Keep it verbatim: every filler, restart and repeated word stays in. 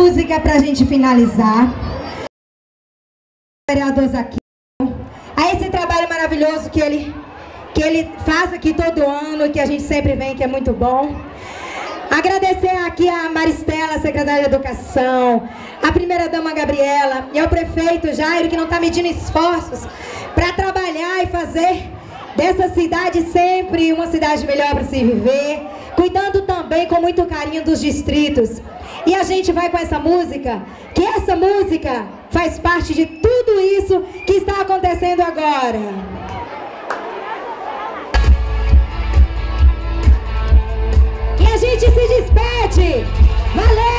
música pra gente finalizar. Vereadores aqui. A esse trabalho maravilhoso que ele, que ele faz aqui todo ano, que a gente sempre vem, que é muito bom. Agradecer aqui a Maristela, secretária de Educação, a primeira-dama Gabriela e ao prefeito Jairo, que não está medindo esforços para trabalhar e fazer dessa cidade sempre uma cidade melhor para se viver, cuidando também com muito carinho dos distritos. E a gente vai com essa música, que essa música faz parte de tudo isso que está acontecendo agora. E a gente se despede. Valeu!